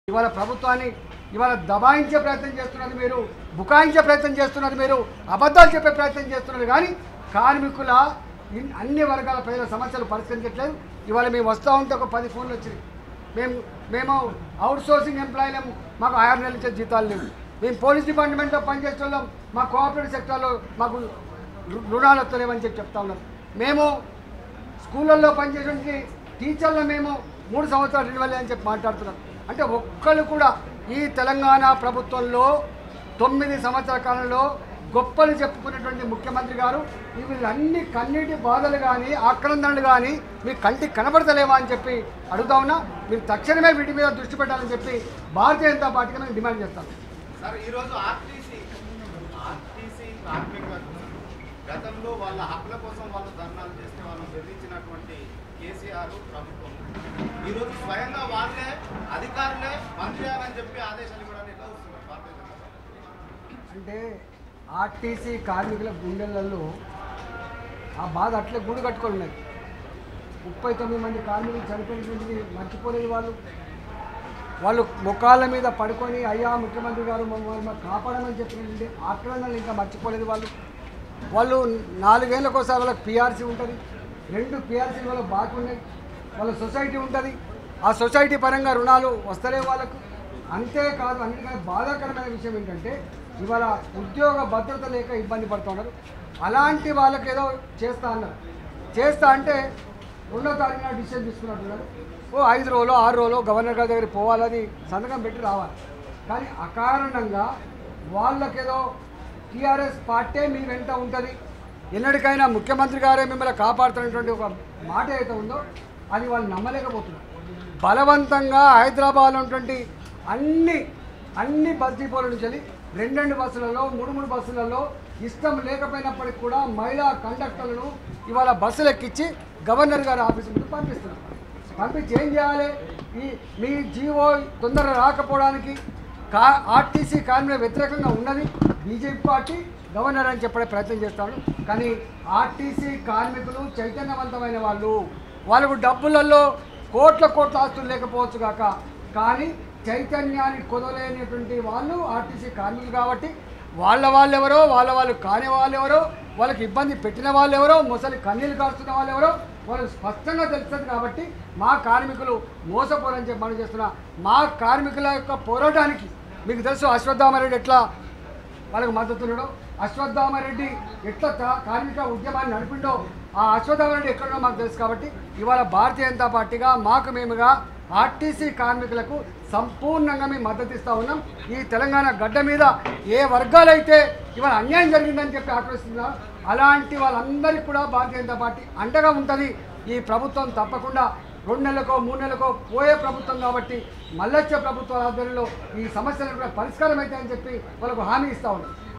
ఇవాళ ప్రభుత్వాన్ని ఇవాళ దబాయించే ప్రయత్నం చేస్తున్నది మీరు, బుకాయించే ప్రయత్నం చేస్తున్నది మీరు, అబద్ధాలు చెప్పే ప్రయత్నం చేస్తున్నది. కానీ కార్మికుల అన్ని వర్గాల ప్రజల సమస్యలు పరిష్కరించట్లేదు. ఇవాళ మేము వస్తూ ఉంటే ఒక 10 ఫోన్లు వచ్చినాయి. మేము అవుట్ సోర్సింగ్ ఎంప్లాయీలం, మాకు 6 నెలల నుంచి జీతాలు లేవు. మేము పోలీస్ డిపార్ట్మెంట్లో పనిచేసే వాళ్ళం, మా కోఆపరేటివ్ సెక్టర్లో మాకు రుణాలు వస్తలేవని చెప్తా ఉన్నారు. మేము స్కూళ్ళల్లో పనిచేసే టీచర్లు మేము 3 సంవత్సరాలు రెన్యువల్ అని చెప్పి మాట్లాడుతున్నాం. అంటే ఒక్కళ్ళు కూడా ఈ తెలంగాణ ప్రభుత్వంలో 9 సంవత్సరాల కాలంలో గొప్పలు చెప్పుకునేటువంటి ముఖ్యమంత్రి గారు వీళ్ళన్ని కన్నీటి బాధలు కానీ ఆక్రందనలు కానీ మీ కంటికి కనబడతలేవా అని చెప్పి అడుగుతా ఉన్నా. మీరు తక్షణమే వీటి మీద దృష్టి పెట్టాలని చెప్పి భారతీయ జనతా పార్టీకి మేము డిమాండ్ చేస్తాం. సార్, ఈరోజు ఆర్టీసీ కార్మికులకు గతంలో వాళ్ళ హక్కుల కోసం వాళ్ళు ధర్నాలు చేస్తే వాళ్ళని బెదిరించినటువంటి కేసీఆర్ ప్రభుత్వం ఈరోజు స్వయంగా వాళ్ళే అధికారులే బంద్ చేయాలని చెప్పి ఆదేశాలు ఇవ్వడానికి ఎట్లా వస్తున్నారు భారతీయ జనతా పార్టీ? అంటే ఆర్టీసీ కార్మికుల గుండెలలో ఆ బాధ అట్లే గూడు కట్టుకొని ఉన్నది. 39 మంది కార్మికులు చనిపోయినటువంటిది మర్చిపోలేదు. వాళ్ళు ముఖాల మీద పడుకొని అయ్యా ముఖ్యమంత్రి గారు మమ్మల్ని కాపాడమని చెప్పినటువంటి ఆక్రమణలు ఇంకా మర్చిపోలేదు. వాళ్ళు 4 ఏళ్ళకోసారి వాళ్ళకి పిఆర్సీ ఉంటుంది, 2 పిఆర్సీలు వాళ్ళకి బాకీ ఉన్నాయి. వాళ్ళ సొసైటీ ఉంటుంది, ఆ సొసైటీ పరంగా రుణాలు వస్తలేవు వాళ్ళకు. అంతేకాదు, అన్నిటికన్నా బాధాకరమైన విషయం ఏంటంటే ఇవాళ ఉద్యోగ భద్రత లేక ఇబ్బంది పడుతున్నారు. అలాంటి వాళ్ళకి ఏదో చేస్తా అన్నారు. చేస్తా అంటే 2వ తారీఖున డిసిషన్ తీసుకున్నట్టున్నారు. 5 రోజులు 6 రోజులు గవర్నర్ గారి దగ్గరికి పోవాలని సంతకం పెట్టి రావాలి. కానీ అకారణంగా వాళ్ళకేదో టీఆర్ఎస్ పార్టీ మీ వెంట ఉంటుంది, ఎన్నటికైనా ముఖ్యమంత్రి గారే మిమ్మల్ని కాపాడుతున్నటువంటి ఒక మాట అయితే ఉందో అది వాళ్ళు నమ్మలేకపోతున్నారు. బలవంతంగా హైదరాబాద్లో ఉన్నటువంటి అన్ని బస్ డిపోల నుంచి 2 బస్సులలో 3 బస్సులలో ఇష్టం లేకపోయినప్పటికీ కూడా మహిళా కండక్టర్లను ఇవాళ బస్సులు ఎక్కించి గవర్నర్ గారి ఆఫీస్ ముందు పంపిస్తున్నారు. పంపించి ఏం చేయాలి? మీ జీవో తొందరగా రాకపోవడానికి ఆర్టీసీ కార్మికుల వ్యతిరేకంగా ఉన్నది బీజేపీ పార్టీ, గవర్నర్ అని చెప్పే ప్రయత్నం చేస్తాడు. కానీ ఆర్టీసీ కార్మికులు చైతన్యవంతమైన వాళ్ళకు డబ్బులలో కోట్ల ఆస్తులు లేకపోవచ్చు కాక, కానీ చైతన్యాన్ని కొదలేనటువంటి వాళ్ళు ఆర్టీసీ కార్మికులు. కాబట్టి వాళ్ళెవరో వాళ్ళు కాని వాళ్ళెవరో, వాళ్ళకి ఇబ్బంది పెట్టిన వాళ్ళెవరో, ముసలి కన్నీళ్ళు కాస్తున్న వాళ్ళెవరో వాళ్ళకి స్పష్టంగా తెలుస్తుంది. కాబట్టి మా కార్మికులు మోసపోరని చెప్పి మనం చేస్తున్నా. మా కార్మికుల యొక్క పోరాటానికి మీకు తెలుసు అశ్వత్థామరెడ్డి ఎట్లా వాళ్ళకు మద్దతున్నాడో, అశ్వత్థామరెడ్డి ఎట్లా కార్మిక ఉద్యమాన్ని నడిపిండో, ఆ అశ్వత్థామరెడ్డి ఎక్కడో మాకు తెలుసు. కాబట్టి ఇవాళ భారతీయ జనతా పార్టీగా మేముగా ఆర్టీసీ కార్మికులకు సంపూర్ణంగా మేము మద్దతు ఇస్తూ ఉన్నాం. ఈ తెలంగాణ గడ్డ మీద ఏ వర్గాలైతే ఇవాళ అన్యాయం జరిగిందని చెప్పి ఆక్రోశిస్తున్నారు, అలాంటి వాళ్ళందరికీ కూడా భారతీయ జనతా పార్టీ అండగా ఉంటుంది. ఈ ప్రభుత్వం తప్పకుండా 2 నెలలకో 3 నెలలకో పోయే ప్రభుత్వం కాబట్టి మళ్ళొచ్చే ప్రభుత్వాల ఆధ్వర్యంలో ఈ సమస్యలకు కూడా పరిష్కారం అవుతాయని చెప్పి వాళ్ళకు హామీ ఇస్తూ ఉన్నాం.